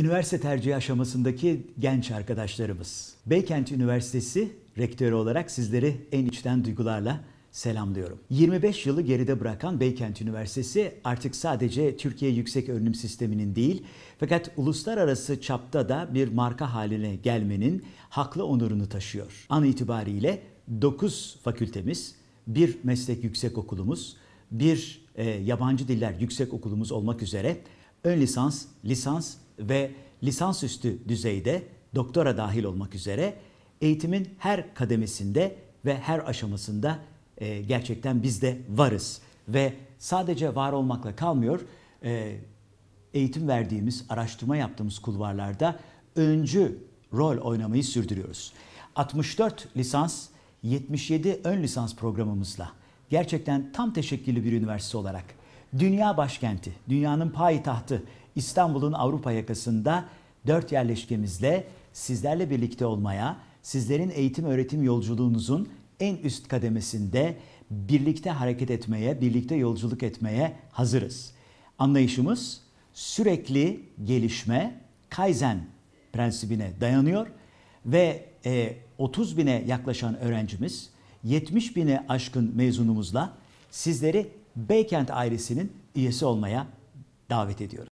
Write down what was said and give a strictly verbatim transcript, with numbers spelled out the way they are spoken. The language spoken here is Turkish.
Üniversite tercihi aşamasındaki genç arkadaşlarımız. Beykent Üniversitesi rektörü olarak sizleri en içten duygularla selamlıyorum. yirmi beş yılı geride bırakan Beykent Üniversitesi artık sadece Türkiye Yüksek Öğrenim Sistemi'nin değil, fakat uluslararası çapta da bir marka haline gelmenin haklı onurunu taşıyor. An itibariyle dokuz fakültemiz, bir meslek yüksekokulumuz, bir e, yabancı diller yüksekokulumuz olmak üzere ön lisans, lisans ve lisansüstü düzeyde doktora dahil olmak üzere eğitimin her kademesinde ve her aşamasında e, gerçekten biz de varız. Ve sadece var olmakla kalmıyor, e, eğitim verdiğimiz, araştırma yaptığımız kulvarlarda öncü rol oynamayı sürdürüyoruz. altmış dört lisans, yetmiş yedi ön lisans programımızla gerçekten tam teşekküllü bir üniversite olarak dünya başkenti, dünyanın payitahtı İstanbul'un Avrupa yakasında dört yerleşkemizle sizlerle birlikte olmaya, sizlerin eğitim öğretim yolculuğunuzun en üst kademesinde birlikte hareket etmeye, birlikte yolculuk etmeye hazırız. Anlayışımız sürekli gelişme, Kaizen prensibine dayanıyor ve otuz bine yaklaşan öğrencimiz, yetmiş bine aşkın mezunumuzla sizleri Beykent ailesinin üyesi olmaya davet ediyoruz.